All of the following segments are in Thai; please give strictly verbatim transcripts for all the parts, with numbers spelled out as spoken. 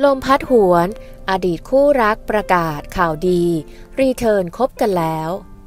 ลมพัดหวนอดีตคู่รักประกาศข่าวดีรีเทิร์นคบกันแล้ว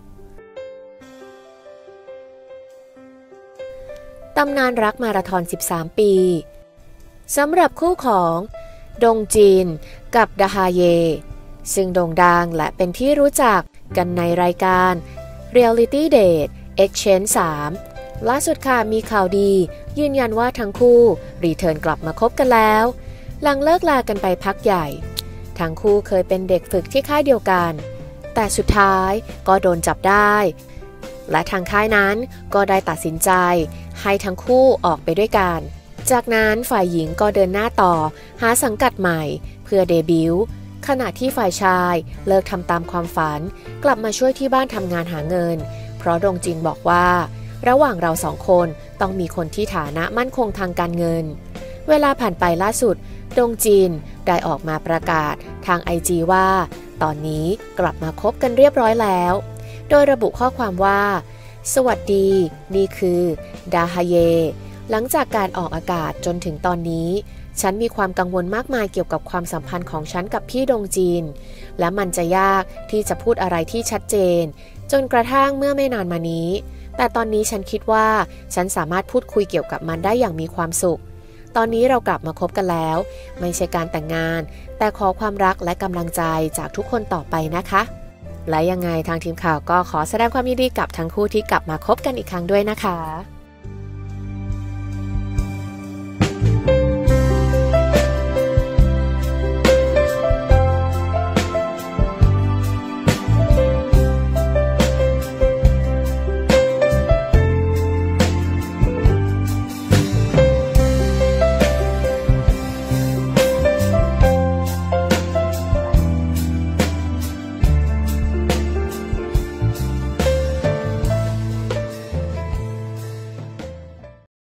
ตำนานรักมาราธอนสิบสามปีสำหรับคู่ของดงจินกับดาฮาเยซึ่งโด่งดังและเป็นที่รู้จักกันในรายการ Reality Date Exchange สามล่าสุดค่ะมีข่าวดียืนยันว่าทั้งคู่รีเทิร์นกลับมาคบกันแล้วหลังเลิกลากันไปพักใหญ่ทั้งคู่เคยเป็นเด็กฝึกที่ค่ายเดียวกันแต่สุดท้ายก็โดนจับได้และทางค่ายนั้นก็ได้ตัดสินใจให้ทั้งคู่ออกไปด้วยกันจากนั้นฝ่ายหญิงก็เดินหน้าต่อหาสังกัดใหม่เพื่อเดบิวต์ขณะที่ฝ่ายชายเลิกทำตามความฝันกลับมาช่วยที่บ้านทำงานหาเงินเพราะดงจินบอกว่าระหว่างเราสองคนต้องมีคนที่ฐานะมั่นคงทางการเงินเวลาผ่านไปล่าสุดดงจินได้ออกมาประกาศทาง ไอ จี ว่าตอนนี้กลับมาคบกันเรียบร้อยแล้วโดยระบุข้อความว่าสวัสดีนี่คือดาฮาเยหลังจากการออกอากาศจนถึงตอนนี้ฉันมีความกังวลมากมายเกี่ยวกับความสัมพันธ์ของฉันกับพี่ดงจินและมันจะยากที่จะพูดอะไรที่ชัดเจนจนกระทั่งเมื่อไม่นานมานี้แต่ตอนนี้ฉันคิดว่าฉันสามารถพูดคุยเกี่ยวกับมันได้อย่างมีความสุขตอนนี้เรากลับมาคบกันแล้วไม่ใช่การแต่งงานแต่ขอความรักและกำลังใจจากทุกคนต่อไปนะคะและยังไงทางทีมข่าวก็ขอแสดงความยินดีกับทั้งคู่ที่กลับมาคบกันอีกครั้งด้วยนะคะ